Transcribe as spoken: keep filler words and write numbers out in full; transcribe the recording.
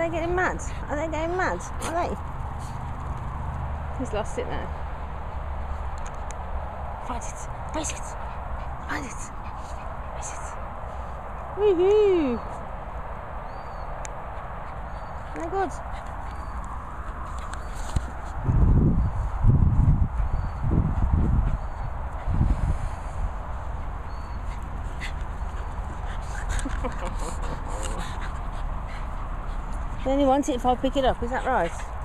they getting mad? Are they going mad? Are they? He's lost it now. Find it! Race it! Find it! Race it! Woohoo! They're good. They only want it if I pick it up, is that right?